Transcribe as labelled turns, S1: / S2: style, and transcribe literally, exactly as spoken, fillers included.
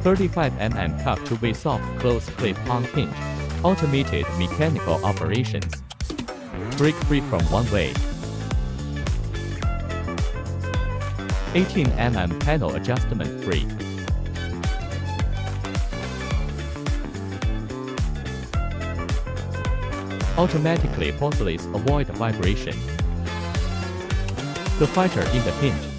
S1: thirty-five millimeter cup two-way soft close clip-on hinge. Automated mechanical operations. Brake free from one way. eighteen millimeter panel adjustment free. Automatically forceless avoid vibration. The fighter in the hinge.